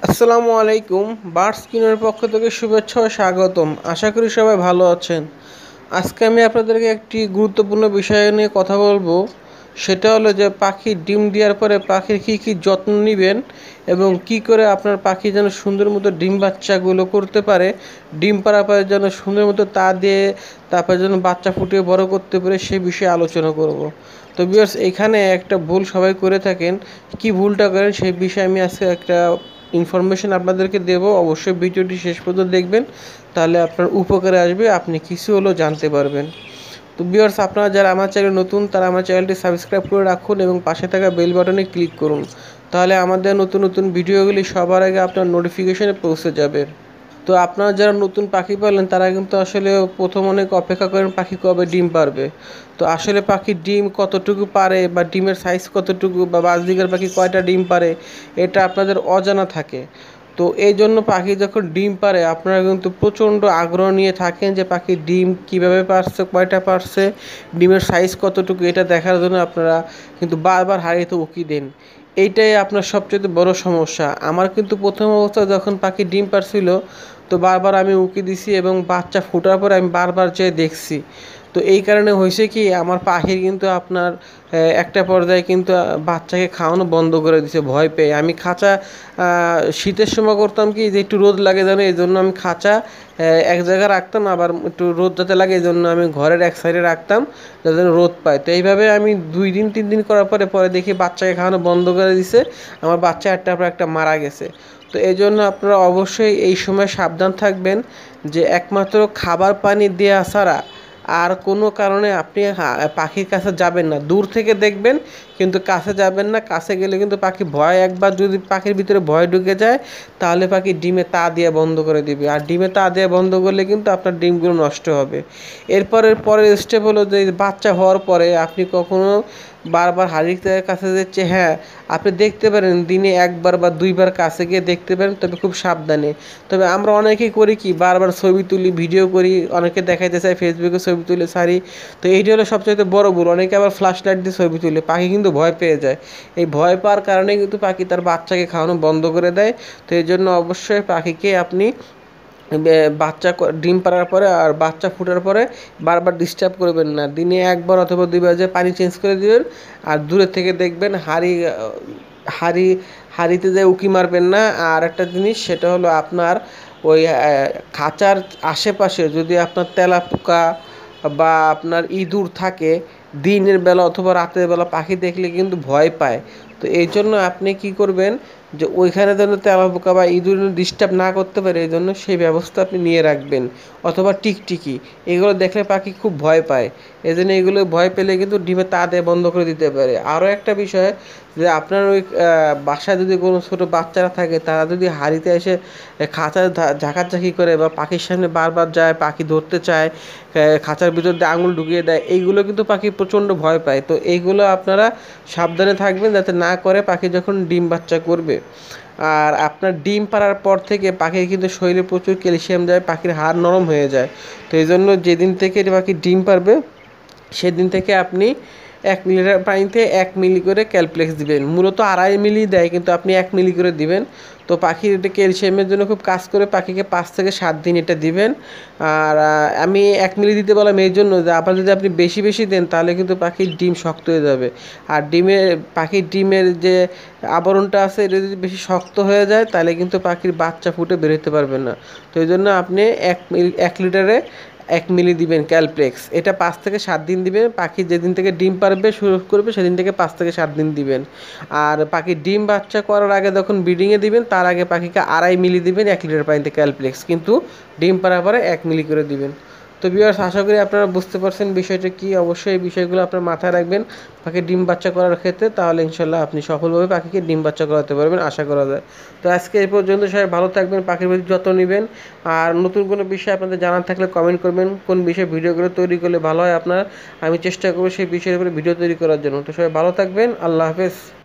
আসসালামু আলাইকুম। বার্ডস কিনের পক্ষ থেকে শুভেচ্ছা ও স্বাগতম। আশা করি সবাই ভালো আছেন। আজকে আমি আপনাদেরকে একটি গুরুত্বপূর্ণ বিষয় নিয়ে কথা বলবো। সেটা হলো যে পাখি ডিম দেওয়ার পরে পাখির কী যত্ন নেবেন এবং কি করে আপনার পাখি যেন সুন্দর মতো ডিম বাচ্চাগুলো করতে পারে, ডিম পাড়ার পরে যেন সুন্দর মতো তা দিয়ে তারপরে যেন বাচ্চা ফুটিয়ে বড় করতে পারে, সেই বিষয়ে আলোচনা করব। তো ভিউয়ার্স, এখানে একটা ভুল সবাই করে থাকেন। কি ভুলটা করেন সেই বিষয়ে আমি আজকে একটা ইনফরমেশন আপনাদেরকে দেব। অবশ্যই ভিডিওটি শেষ পর্যন্ত দেখবেন, তাহলে আপনার উপকারে আসবে, আপনি কিছু হলেও জানতে পারবেন। তো ভিউয়ার্স, আপনারা যারা আমার চ্যানেল নতুন তারা আমার চ্যানেলটি সাবস্ক্রাইব করে রাখুন এবং পাশে থাকা বেল বাটনে ক্লিক করুন, তাহলে আমাদের নতুন নতুন ভিডিওগুলি সবার আগে আপনার নোটিফিকেশনে পৌঁছে যাবে। তো আপনারা যারা নতুন পাখি পালেন তারা কিন্তু আসলে প্রথম অনেক অপেক্ষা করেন পাখি কবে ডিম পারবে। তো আসলে পাখি ডিম কতটুকু পারে বা ডিমের সাইজ কতটুকু বা বাজদিকের পাখি কয়টা ডিম পারে, এটা আপনাদের অজানা থাকে। তো এই জন্য পাখি যখন ডিম পারে আপনারা কিন্তু প্রচণ্ড আগ্রহ নিয়ে থাকেন যে পাখি ডিম কীভাবে পারছে, কয়টা পারছে, ডিমের সাইজ কতটুকু, এটা দেখার জন্য আপনারা কিন্তু বারবার হারিয়ে উকি দেন। এইটাই আপনার সবচেয়ে বড় সমস্যা। আমার কিন্তু প্রথম অবস্থায় যখন পাখি ডিম পারছিল, তো বারবার আমি উকি দিছি এবং বাচ্চা ফোটার পরে আমি বারবার যেয়ে দেখছি। তো এই কারণে হয়েছে কি, আমার পাখির কিন্তু আপনার একটা পর্যায়ে কিন্তু বাচ্চাকে খাওয়ানো বন্ধ করে দিছে ভয় পেয়ে। আমি খাঁচা শীতের সময় করতাম কি, যে একটু রোদ লাগে জানো, এই জন্য আমি খাঁচা এক জায়গায় রাখতাম, আবার একটু রোদ যাতে লাগে এই জন্য আমি ঘরের এক সাইডে রাখতাম যাতে রোদ পায়। তো এইভাবে আমি 2 দিন 3 দিন করার পরে পরে দেখি বাচ্চাকে খাওয়ানো বন্ধ করে দিছে, আমার বাচ্চা একটার পর একটা মারা গেছে। তো এই জন্য আপনারা অবশ্যই এই সময় সাবধান থাকবেন যে একমাত্র খাবার পানি দেওয়া ছাড়া আর কোনো কারণে আপনি পাখির কাছে যাবেন না। দূর থেকে দেখবেন কিন্তু কাছে যাবেন না। কাছে গেলে কিন্তু পাখি ভয়, একবার যদি পাখির ভিতরে ভয় ঢুকে যায় তাহলে পাখি ডিমে তা দিয়ে বন্ধ করে দিবে, আর ডিমে তা দিয়ে বন্ধ করলে কিন্তু আপনার ডিমগুলো নষ্ট হবে। পরের স্টেপ হলো যে বাচ্চা হওয়ার পরে আপনি কখনো বারবার হাড়ির কাছে যাচ্ছে, হ্যাঁ আপনি দেখতে পারেন দিনে একবার বা দুইবার কাছে গিয়ে দেখতে পারেন, তবে খুব সাবধানে। তবে আমরা অনেকেই করি কি, বারবার ছবি তুলি, ভিডিও করি, অনেকে দেখাইতে চাই, ফেসবুকে ছবি তুলে ছাড়ি। তো এইটি হলো সবচেয়ে বড় ভুল। অনেকে আবার ফ্ল্যাশ লাইট দিয়ে ছবি তুলে, পাখি কিন্তু ভয় পেয়ে যায়। এই ভয় পাওয়ার কারণে কিন্তু পাখি তার বাচ্চাকে খাওয়ানো বন্ধ করে দেয়। তো এই জন্য অবশ্যই পাখিকে আপনি বাচ্চা ডিম পাড়ার পরে আর বাচ্চা ফোটার পরে বারবার ডিস্টার্ব করবেন না। দিনে একবার অথবা দুইবার যে পানি চেঞ্জ করে দিবেন, আর দূরে থেকে দেখবেন হাঁড়ি হাঁড়িতে যে উকি মারবেন না। আর একটা জিনিস, সেটা হলো আপনার ওই খাঁচার আশেপাশে যদি আপনার তেলাপোকা বা আপনার ইঁদুর থাকে, দিনের বেলা অথবা রাতের বেলা পাখি দেখলে কিন্তু ভয় পায়। তো এই জন্য আপনি কি করবেন, যে ওইখানে যেন তেলাপোকা বা ইঁদুর ডিস্টার্ব না করতে পারে, এই জন্য সেই ব্যবস্থা আপনি নিয়ে রাখবেন। অথবা টিকটিকি, এগুলো দেখলে পাখি খুব ভয় পায়, এই জন্য এগুলো ভয় পেলে কিন্তু ডিমে তা দিয়ে বন্ধ করে দিতে পারে। আরও একটা বিষয়, যে আপনার ওই বাসায় যদি কোনো ছোটো বাচ্চারা থাকে, তারা যদি হাঁড়িতে এসে খাঁচা ঝাঁকাঝাঁকি করে বা পাখির সামনে বারবার যায়, পাখি ধরতে চায়, খাঁচার ভিতর দিয়ে আঙুল ঢুকিয়ে দেয়, এইগুলো কিন্তু পাখি প্রচণ্ড ভয় পায়। তো এইগুলো আপনারা সাবধানে থাকবেন যাতে না করে পাখি যখন ডিম বাচ্চা করবে। আর আপনার ডিম পাড়ার পর থেকে পাখির কিন্তু শরীরে প্রচুর ক্যালসিয়াম যায়, পাখির হাড় নরম হয়ে যায়। তো এই জন্য যেদিন থেকে পাখি ডিম পারবে সেদিন থেকে আপনি 1 লিটার পানিতে 1 মিলি করে ক্যালপ্লেক্স দিবেন। মূলত 2.5 মিলি দেয়, কিন্তু আপনি 1 মিলি করে দিবেন। তো পাখির এটা ক্যালসিয়ামের জন্য খুব কাজ করে, পাখিকে 5 থেকে 7 দিন এটা দিবেন। আর আমি 1 মিলি দিতে বললাম এই জন্য যে আবার যদি আপনি বেশি বেশি দেন তাহলে কিন্তু পাখির ডিম শক্ত হয়ে যাবে। আর পাখির ডিমের যে আবরণটা আছে, এটা যদি বেশি শক্ত হয়ে যায় তাহলে কিন্তু পাখির বাচ্চা ফুটে বেরোতে পারবে না। তো এই জন্য আপনি 1 লিটারে 1 মিলি দিবেন ক্যালপ্লেক্স। এটা 5 থেকে 7 দিন দিবেন। পাখি যেদিন থেকে ডিম পারবে শুরু করবে সেদিন থেকে 5 থেকে 7 দিন দিবেন। আর পাখি ডিম বাচ্চা করার আগে যখন ব্রিডিংয়ে দিবেন, তার আগে পাখিকে 2.5 মিলি দিবেন 1 লিটার পানিতে ক্যালপ্লেক্স, কিন্তু ডিম পাড়ার পরে 1 মিলি করে দিবেন। তো ভিউয়ার্স, আশা করি আপনারা বুঝতে পারছেন বিষয়টা কি। অবশ্যই এই বিষয়গুলো আপনার মাথায় রাখবেন পাখি ডিম বাচ্চা করার ক্ষেত্রে, তাহলে ইনশাল্লাহ আপনি সফলভাবে পাখিকে ডিম বাচ্চা করাতে পারবেন, আশা করা যায়। তো আজকে এই পর্যন্ত, সবাই ভালো থাকবেন, পাখির প্রতি যত্ন নেবেন। আর নতুন কোনো বিষয় আপনাদের জানার থাকলে কমেন্ট করবেন, কোন বিষয়ে ভিডিওগুলো তৈরি করলে ভালো হয় আপনার, আমি চেষ্টা করবো সেই বিষয়ের উপরে ভিডিও তৈরি করার জন্য। তো সবাই ভালো থাকবেন, আল্লাহ হাফেজ।